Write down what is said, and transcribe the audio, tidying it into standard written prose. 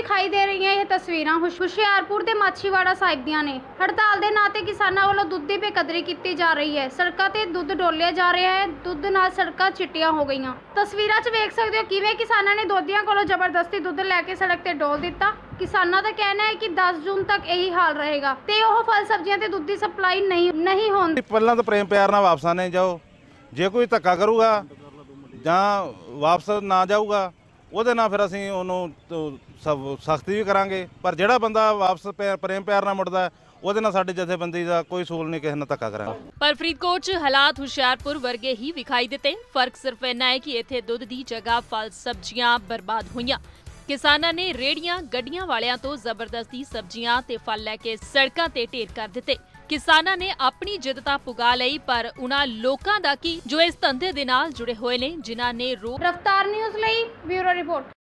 ਵਿਖਾਈ ਦੇ ਰਹੀਆਂ ਇਹ ਤਸਵੀਰਾਂ ਹੁਸ਼ਿਆਰਪੁਰ ਦੇ ਮਾਛੀਵਾੜਾ ਸਾਹਿਬ ਦੀਆਂ ਨੇ। ਹੜਤਾਲ ਦੇ ਨਾਂ ਤੇ ਕਿਸਾਨਾਂ ਵੱਲੋਂ ਦੁੱਧ ਦੀ ਬੇਕਦਰੀ ਕੀਤੀ ਜਾ ਰਹੀ ਹੈ। ਸੜਕਾਂ ਤੇ ਦੁੱਧ ਡੋਲਿਆ ਜਾ ਰਿਹਾ ਹੈ। ਦੁੱਧ ਨਾਲ ਸੜਕਾਂ ਚਿੱਟੀਆਂ ਹੋ ਗਈਆਂ। ਤਸਵੀਰਾਂ 'ਚ ਵੇਖ ਸਕਦੇ ਹੋ ਕਿਵੇਂ ਕਿਸਾਨਾਂ ਨੇ ਦੋਧੀਆਂ ਕੋਲੋਂ ਜ਼ਬਰਦਸਤੀ ਦੁੱਧ ਲੈ ਕੇ ਸੜਕ ਤੇ ਡੋਲ ਦਿੱਤਾ। ਕਿਸਾਨਾਂ ਦਾ ਕਹਿਣਾ ਹੈ ਕਿ 10 ਜੂਨ ਤੱਕ ਇਹੀ ਹਾਲ ਰਹੇਗਾ ਤੇ ਉਹ ਫਲ ਸਬਜ਼ੀਆਂ ਤੇ ਦੁੱਧ ਦੀ ਸਪਲਾਈ ਨਹੀਂ ਹੋਣ। ਪਹਿਲਾਂ ਤਾਂ ਪ੍ਰੇਮ ਪਿਆਰ ਨਾਲ ਵਾਪਸ ਆਣੇ ਜਾਓ। ਜੇ ਕੋਈ ਧੱਕਾ ਕਰੂਗਾ ਜਾਂ ਵਾਪਸ ਨਾ ਜਾਊਗਾ ਉਹਦੇ ਨਾਲ ਫਿਰ ਅਸੀਂ ਉਹਨੂੰ ਸਖਤੀ ਵੀ ਕਰਾਂਗੇ। ਪਰ ਜਿਹੜਾ ਬੰਦਾ ਵਾਪਸ ਪ੍ਰੇਮ ਪਿਆਰ ਨਾਲ ਮੁੜਦਾ ਉਹਦੇ ਨਾਲ ਸਾਡੇ ਜਥੇਬੰਦੀ ਦਾ ਕੋਈ ਸੂਲ ਨਹੀਂ, ਕਿਸੇ ਨਾਲ ਧੱਕਾ ਕਰਾਂਗੇ। ਪਰ ਫਰੀਦਕੋਟ 'ਚ ਹਾਲਾਤ ਹੁਸ਼ਿਆਰਪੁਰ ਵਰਗੇ ਹੀ ਵਿਖਾਈ ਦਿੱਤੇ। ਫਰਕ ਸਿਰਫ ਇੰਨਾ ਹੈ ਕਿ ਇੱਥੇ ਦੁੱਧ ਦੀ ਜਗ੍ਹਾ ਫਲ ਸਬਜ਼ੀਆਂ ਬਰਬਾਦ ਹੋਈਆਂ। ਕਿਸਾਨਾਂ ਨੇ ਰੇੜੀਆਂ ਗੱਡੀਆਂ ਵਾਲਿਆਂ ਤੋਂ ਜ਼ਬਰਦਸਤੀ ਸਬਜ਼ੀਆਂ ਤੇ ਫਲ ਲੈ ਕੇ ਸੜਕਾਂ ਤੇ ਢੇਰ ਕਰ ਦਿੱਤੇ। ਕਿਸਾਨਾਂ ਨੇ ਆਪਣੀ ਜਿੱਦ ਤਾਂ ਪੁਗਾ ਲਈ, ਪਰ ਉਹਨਾਂ ਲੋਕਾਂ ਦਾ ਕੀ ਜੋ ਇਸ ਧੰਦੇ ਦੇ ਨਾਲ ਜੁੜੇ ਹੋਏ ਨੇ, ਜਿਨ੍ਹਾਂ ਨੇ ਰਫ਼ਤਾਰ ਨਿਊਜ਼ ਲਈ ਬਿਊਰੋ ਰਿਪੋਰਟ।